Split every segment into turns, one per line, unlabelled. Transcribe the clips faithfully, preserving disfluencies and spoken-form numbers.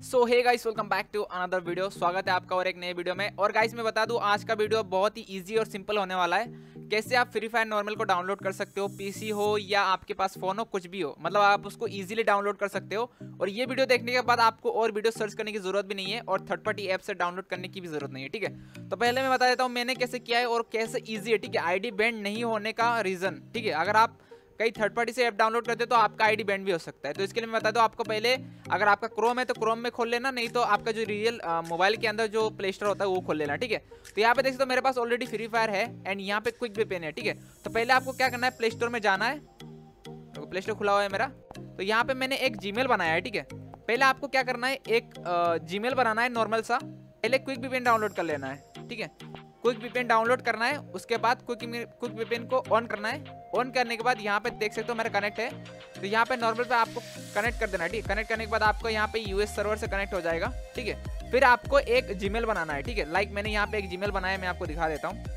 So hey guys, welcome back to another video. स्वागत है आपका और एक नए वीडियो में। और गाइस मैं बता दूं, आज का वीडियो बहुत ही इजी और सिंपल होने वाला है। कैसे आप फ्री फायर नॉर्मल को डाउनलोड कर सकते हो, पीसी हो या आपके पास फोन हो, कुछ भी हो, मतलब आप उसको इजीली डाउनलोड कर सकते हो। और ये वीडियो देखने के बाद आपको और वीडियो सर्च करने की जरूरत भी नहीं है और थर्ड पार्टी ऐप से डाउनलोड करने की भी जरूरत नहीं है। ठीक है, तो पहले मैं बता देता हूँ मैंने कैसे किया है और कैसे ईजी है। ठीक है, आईडी बैंड नहीं होने का रीजन। ठीक है, अगर आप कई थर्ड पार्टी से ऐप डाउनलोड करते हो तो आपका आईडी बैंड भी हो सकता है। तो इसके लिए मैं बता दूं, आपको पहले अगर आपका क्रोम है तो क्रोम में खोल लेना, नहीं तो आपका जो रियल मोबाइल के अंदर जो प्ले स्टोर होता है वो खोल लेना। ठीक है, तो यहाँ पे देख सकते हो मेरे पास ऑलरेडी फ्री फायर है एंड यहाँ पे क्विक वीपीएन है। ठीक है, तो पहले आपको क्या करना है, प्ले स्टोर में जाना है। तो प्ले स्टोर खुला हुआ है मेरा, तो यहाँ पे मैंने एक जीमेल बनाया है। ठीक है, पहले आपको क्या करना है, एक जीमेल बनाना है नॉर्मल सा। पहले क्विक वीपीएन डाउनलोड कर लेना है। ठीक है, क्विक वीपीएन डाउनलोड करना है, उसके बाद क्विक क्विक वीपीएन को ऑन करना है। ऑन करने के बाद यहाँ पे देख सकते हो मेरा कनेक्ट है, तो यहाँ पे नॉर्मल पे आपको कनेक्ट कर देना है। ठीक है, कनेक्ट करने के बाद आपको यहाँ पे यूएस सर्वर से कनेक्ट हो जाएगा। ठीक है, फिर आपको एक जीमेल बनाना है। ठीक है, लाइक मैंने यहाँ पे एक जीमेल बनाया है, मैं आपको दिखा देता हूँ।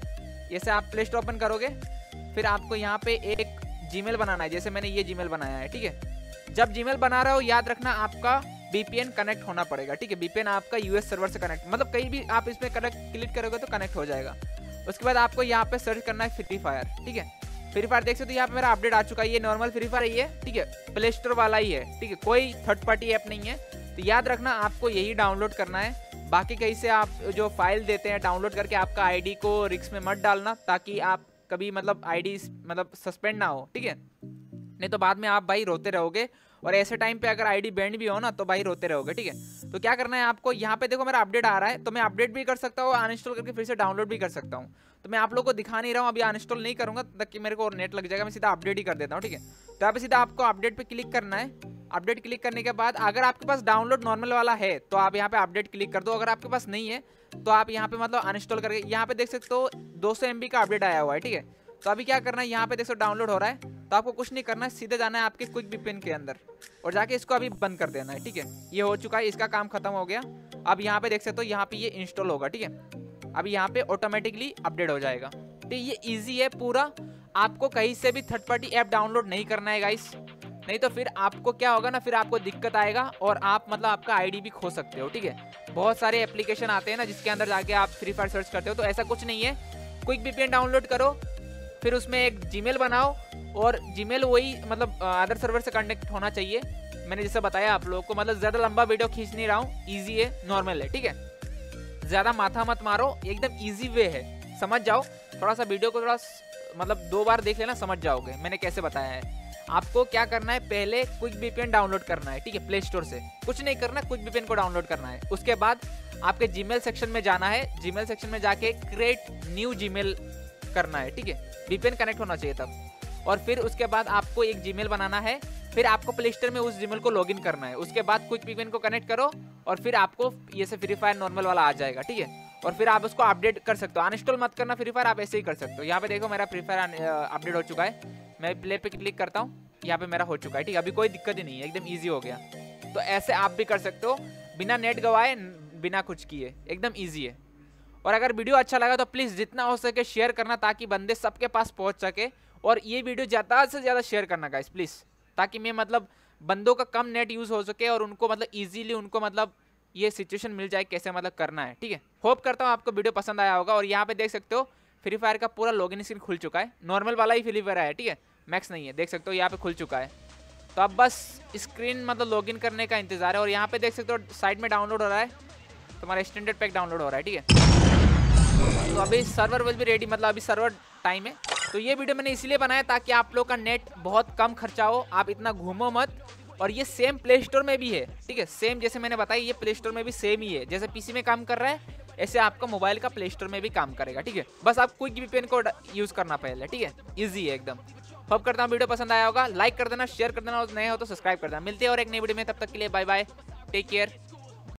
जैसे आप प्ले स्टोर ओपन करोगे, फिर आपको यहाँ पे एक जीमेल बनाना है, जैसे मैंने ये जीमेल बनाया है। ठीक है, जब जीमेल बना रहे हो याद रखना आपका वीपीएन कनेक्ट होना पड़ेगा। ठीक है, वीपीएन आपका यूएस सर्वर से कनेक्ट, मतलब कहीं भी आप इसमें कनेक्ट क्लिक करोगे तो कनेक्ट हो जाएगा। उसके बाद आपको यहाँ पे सर्च करना है फ्री फायर। ठीक है, फ्री फायर देख सकते हो यहाँ पे मेरा अपडेट आ चुका है। ये नॉर्मल फ्री फायर ही है। ठीक है, प्ले स्टोर वाला ही है। ठीक है, कोई थर्ड पार्टी ऐप नहीं है। तो याद रखना आपको यही डाउनलोड करना है। बाकी कहीं से आप जो फाइल देते हैं डाउनलोड करके आपका आईडी को रिस्क में मत डालना, ताकि आप कभी मतलब आईडी मतलब सस्पेंड ना हो। ठीक है, नहीं तो बाद में आप भाई रोते रहोगे, और ऐसे टाइम पे अगर आईडी बैंड भी हो ना तो भाई रोते रहोगे। ठीक है, तो क्या करना है आपको, यहाँ पे देखो मेरा अपडेट आ रहा है, तो मैं अपडेट भी कर सकता हूँ, अनइंस्टॉल करके फिर से डाउनलोड भी कर सकता हूँ। तो मैं आप लोगों को दिखा नहीं रहा हूँ, अभी अनइंस्टॉल नहीं करूँगा ताकि मेरे को और नेट लग जाएगा, मैं सीधा अपडेट ही कर देता हूँ। ठीक है, तो यहाँ पे सीधा आपको अपडेट पे क्लिक करना है। अपडेट क्लिक करने के बाद अगर आपके पास डाउनलोड नॉर्मल वाला है तो आप यहाँ पे अपडेट क्लिक कर दो। अगर आपके पास नहीं है तो आप यहाँ पे मतलब अनइंस्टॉल करके, यहाँ पे देख सकते हो दो सौ एम बी का अपडेट आया हुआ है। ठीक है, तो अभी क्या करना है, यहाँ पे देखो डाउनलोड हो रहा है, तो आपको कुछ नहीं करना है, सीधे जाना है आपके क्विक वीपीएन के अंदर और जाके इसको अभी बंद कर देना है। ठीक है, ये हो चुका है, इसका काम खत्म हो गया। अब यहाँ पे देख सकते हो यहाँ पे ये इंस्टॉल होगा। ठीक है, अभी यहाँ पे ऑटोमेटिकली अपडेट हो जाएगा। तो ये इजी है पूरा, आपको कहीं से भी थर्ड पार्टी ऐप डाउनलोड नहीं करना है गाइस, नहीं तो फिर आपको क्या होगा ना, फिर आपको दिक्कत आएगा और आप मतलब आपका आईडी भी खो सकते हो। ठीक है, बहुत सारे एप्लीकेशन आते हैं ना जिसके अंदर जाके आप फ्री फायर सर्च करते हो, तो ऐसा कुछ नहीं है। क्विक वीपीएन डाउनलोड करो, फिर उसमें एक जीमेल बनाओ, और जीमेल वही मतलब अदर सर्वर से कनेक्ट होना चाहिए। मैंने जैसे बताया आप लोगों को, मतलब ज़्यादा लंबा वीडियो खींच नहीं रहा हूँ, ईजी है, नॉर्मल है। ठीक है, ज़्यादा माथा मत मारो, एकदम ईजी वे है, समझ जाओ। थोड़ा सा वीडियो को थोड़ा मतलब दो बार देख लेना, समझ जाओगे मैंने कैसे बताया है। आपको क्या करना है, पहले क्विक वीपीएन डाउनलोड करना है। ठीक है, प्ले स्टोर से कुछ नहीं करना, क्विक वीपीएन को डाउनलोड करना है। उसके बाद आपके जीमेल सेक्शन में जाना है, जीमेल सेक्शन में जाके क्रिएट न्यू जीमेल करना है। ठीक है, वीपीएन कनेक्ट होना चाहिए तब। और फिर उसके बाद आपको एक जीमेल बनाना है, फिर आपको प्ले स्टोर में उस जीमेल को लॉगिन करना है। उसके बाद क्विक वीपीएन को कनेक्ट करो और फिर आपको ये से फ्री फायर नॉर्मल वाला आ जाएगा। ठीक है, और फिर आप उसको अपडेट कर सकते हो, अनइंस्टॉल मत करना फ्री फायर, आप ऐसे ही कर सकते हो। यहाँ पे देखो मेरा फ्री फायर अपडेट हो चुका है, मैं प्ले पे क्लिक करता हूँ, यहाँ पे मेरा हो चुका है। ठीक है, अभी कोई दिक्कत ही नहीं है, एकदम ईजी हो गया। तो ऐसे आप भी कर सकते हो, बिना नेट गवाए, बिना कुछ किए, एकदम ईजी है। और अगर वीडियो अच्छा लगा तो प्लीज़ जितना हो सके शेयर करना, ताकि बंदे सबके पास पहुंच सके। और ये वीडियो ज़्यादा से ज़्यादा शेयर करना गाइस प्लीज़, ताकि मैं मतलब बंदों का कम नेट यूज़ हो सके और उनको मतलब इजीली उनको मतलब ये सिचुएशन मिल जाए कैसे मतलब करना है। ठीक है, होप करता हूँ आपको वीडियो पसंद आया होगा। और यहाँ पे देख सकते हो फ्री फायर का पूरा लॉगिन स्क्रीन खुल चुका है, नॉर्मल वाला ही फ्री फायर है। ठीक है, मैक्स नहीं है, देख सकते हो यहाँ पे खुल चुका है। तो अब बस स्क्रीन मतलब लॉगिन करने का इंतजार है। और यहाँ पे देख सकते हो साइड में डाउनलोड हो रहा है, तुम्हारा स्टैंडर्ड पैक डाउनलोड हो रहा है। ठीक है, तो अभी सर्वर विल भी रेडी, मतलब अभी सर्वर टाइम है। तो ये वीडियो मैंने इसलिए बनाया ताकि आप लोग का नेट बहुत कम खर्चा हो, आप इतना घूमो मत। और ये सेम प्ले स्टोर में भी है। ठीक है, सेम जैसे मैंने बताया, ये प्ले स्टोर में भी सेम ही है, जैसे पीसी में काम कर रहा है ऐसे आपका मोबाइल का प्ले स्टोर में भी काम करेगा। ठीक है, बस आप क्विक वीपीएन को यूज करना पहले। ठीक है, इजी है एकदम। होप करता हूँ वीडियो पसंद आया होगा, लाइक कर देना, शेयर कर देना, और नए हो तो सब्सक्राइब कर देना। मिलते हैं और एक नई वीडियो में, तब तक के लिए बाय बाय, टेक केयर।